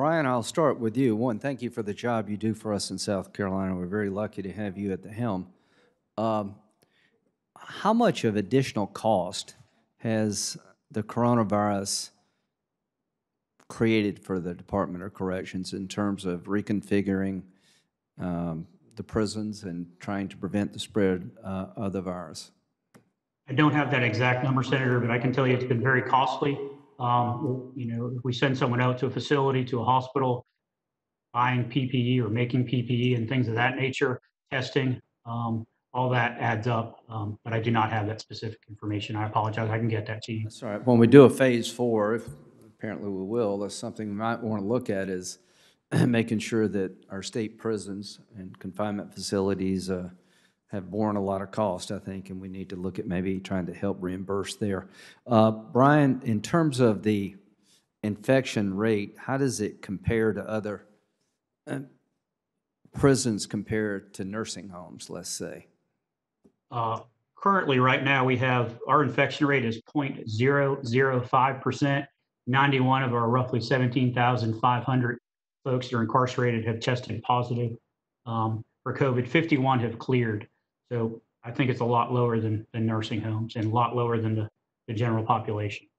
Brian, I'll start with you. One, thank you for the job you do for us in South Carolina. We're very lucky to have you at the helm. Um, how much of additional cost has the coronavirus created for the Department of Corrections in terms of reconfiguring the prisons and trying to prevent the spread of the virus? I don't have that exact number, Senator, but I can tell you it's been very costly. If we send someone out to a facility, to a hospital, buying PPE or making PPE and things of that nature, testing, all that adds up. But I do not have that specific information. I apologize. I can get that to you. That's all right. When we do a phase 4, if apparently we will, that's something we might want to look at is making sure that our state prisons and confinement facilities have borne a lot of cost, I think, and we need to look at maybe trying to help reimburse there. Brian, in terms of the infection rate, how does it compare to other prisons compared to nursing homes, let's say? Currently, right now, we have our infection rate is 0.005%. 91 of our roughly 17,500 folks that are incarcerated have tested positive for COVID. 51 have cleared. So I think it's a lot lower than nursing homes and a lot lower than the general population.